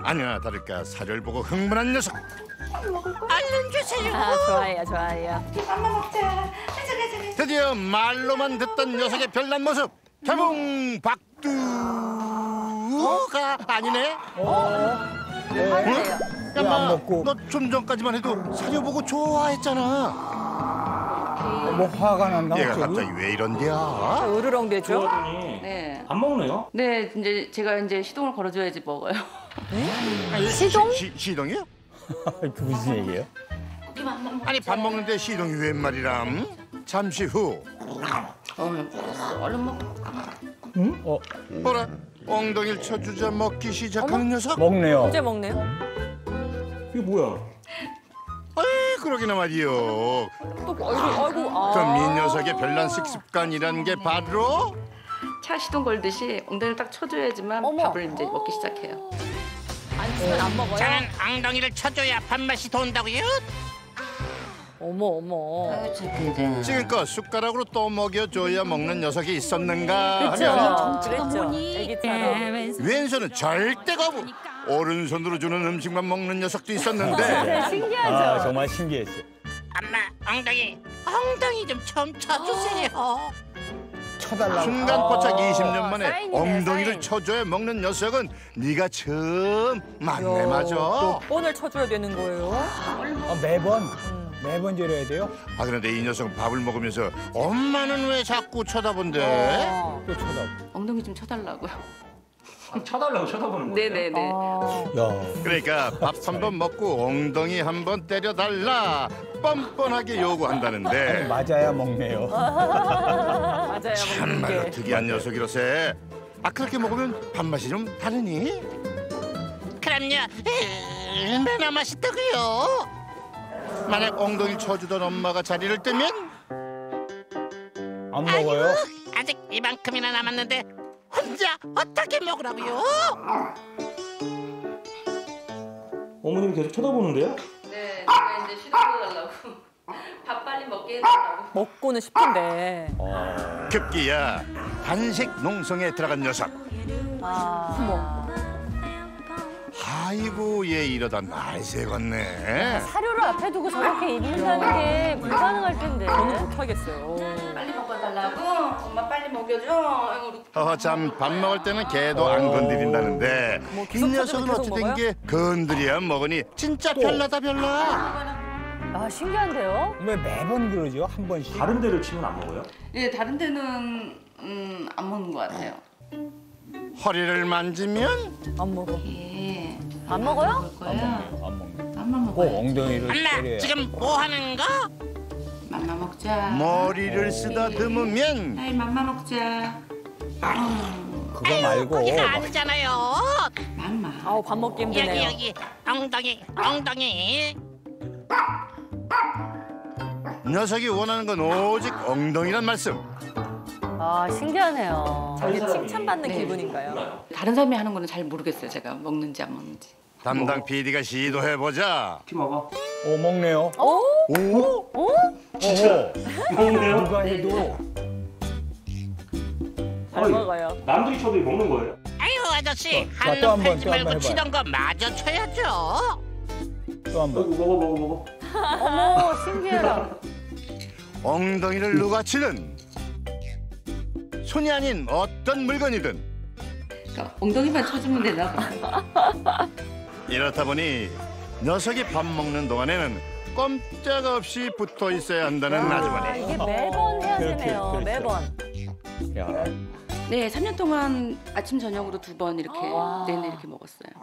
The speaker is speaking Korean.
아니나 다를까 사료를 보고 흥분한 녀석. 얼른 주세요. 좋아요, 좋아요. 맘마 먹자. 드디어 말로만 듣던 녀석의 별난 모습. 개봉 박두가 아니네. 화내요. 야마, 먹고? 너 좀 전까지만 해도 사료 보고 좋아했잖아. 뭐 화가 난다 얘가 갑자기? 갑자기 왜 이런데야? 으르렁대죠? 좋아하더니 네. 안 먹네요. 네, 이제 제가 이제 시동을 걸어줘야지 먹어요. 시동? 시동이요? 그 무슨 얘기예요? 아니 밥 먹는데 시동이 웬 말이람? 잠시 후 얼른 먹어. 뭐라? 엉덩이를 쳐주자 먹기 시작하는 녀석? 먹네요. 언제 먹네요? 이게 뭐야? 에이 그러기나 말이요. 또 아이고. 그럼 이 녀석의 별난 식습관이라는 게 바로 차 시동 걸듯이 엉덩이를 딱 쳐줘야지만 어머. 밥을 이제 먹기 시작해요. 안 치면 안 먹어요? 저는 엉덩이를 쳐줘야 밥맛이 돈다고요? 어머. 지금껏 숟가락으로 또 먹여줘야 먹는 녀석이 있었는가 그렇죠. 하면 그랬죠. 애기처럼. 왼손은 절대 거부, 오른손으로 주는 음식만 먹는 녀석도 있었는데 진짜 신기하죠? 아, 정말 신기했어요. 엄마 엉덩이 좀 쳐주세요. 쳐달라고. 순간 포착 20년 만에 사인이네, 엉덩이를 사인. 쳐줘야 먹는 녀석은 네가 처음 맞네 맞아. 또 번을 쳐줘야 되는 거예요? 매번 저래야 돼요? 아 그런데 이 녀석은 밥을 먹으면서 엄마는 왜 자꾸 쳐다본대? 또 쳐다보. 엉덩이 좀 쳐달라고요. 쳐달라고 쳐다보는 거예요? 네네네. 야, 그러니까 밥 한 번 먹고 엉덩이 한 번 때려달라 뻔뻔하게 요구한다는데 맞아야 먹네요. 맞아요. 참말로 먹는 게. 특이한 녀석이로세. 아 그렇게 먹으면 밥맛이 좀 다르니? 그럼요. 얼마나 맛있다고요? 만약 엉덩이 쳐주던 엄마가 자리를 뜨면 안 먹어요? 아직 이만큼이나 남았는데 혼자 어떻게 먹으라고요? 어머님이 계속 쳐다보는데요? 네, 제가 이제 시동 걸어달라고. 밥 빨리 먹게 해달라고. 먹고는 싶은데. 급기야 한식 농성에 들어간 녀석. 아이고 얘 이러다 날 새겄네. 사료를 앞에 두고 저렇게 입는다는 게 불가능할 텐데. 저는 못하겠어요. 빨리 먹어달라고? 엄마 빨리 먹여줘. 참 밥 먹을 때는 걔도 안 건드린다는데 뭐 이 계속 녀석은 계속 어찌 된 먹어요? 게 건드려야 먹으니 진짜 별나다 별나. 아, 신기한데요? 왜 매번 그러죠? 한 번씩? 다른 데를 치면 안 먹어요? 예, 다른 데는 안 먹는 것 같아요. 허리를 만지면 안 먹어. 예. 안 먹어요? 먹을 거야. 안 먹네. 맘마 꼭 먹어야 엉덩이를 엄마 때려야. 지금 뭐 하는 거? 맘마 먹자. 머리를 쓰다듬으면 아이, 맘마 먹자. 그거 말고 거기가 아니잖아요. 맘마. 아우 밥 먹기 힘드네요. 여기 엉덩이. 녀석이 원하는 건 오직 엉덩이란 말씀. 아, 신기하네요. 저게 칭찬받는 네. 기분인가요? 다른 사람이 하는 거는 잘 모르겠어요. 제가 먹는지 안 먹는지. 담당 PD가 시도해보자. 피 먹어. 먹네요. 오? 먹네요? 누가 해도 잘 먹어요. 남들이 쳐도 먹는 거예요? 아유 아저씨 자, 또 한 한눈 번, 팔지 또 한 번 말고 해봐요. 치던 거 마저 쳐야죠. 또 한 번. 먹어. 어머, 신기해라. 엉덩이를 누가 치든 손이 아닌 어떤 물건이든 그러니까 엉덩이만 쳐주면 되나 봐. 이렇다 보니 녀석이 밥 먹는 동안에는 꼼짝없이 붙어 있어야 한다는 아주머니. 이게 매번 해야 그렇게, 되네요. 그렇죠. 매번. 야, 네, 3년 동안 아침 저녁으로 2번 이렇게 내내 이렇게 먹었어요.